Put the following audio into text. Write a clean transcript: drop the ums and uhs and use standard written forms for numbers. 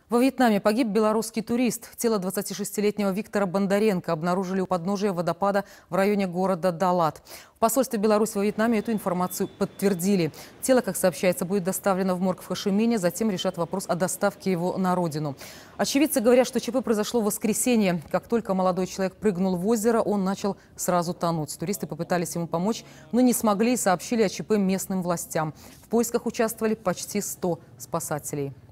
Во Вьетнаме погиб белорусский турист. Тело 26-летнего Виктора Бондаренко обнаружили у подножия водопада в районе города Далат. В посольстве Беларуси во Вьетнаме эту информацию подтвердили. Тело, как сообщается, будет доставлено в морг в Хошимине, затем решат вопрос о доставке его на родину. Очевидцы говорят, что ЧП произошло в воскресенье. Как только молодой человек прыгнул в озеро, он начал сразу тонуть. Туристы попытались ему помочь, но не смогли и сообщили о ЧП местным властям. В поисках участвовали почти 100 спасателей.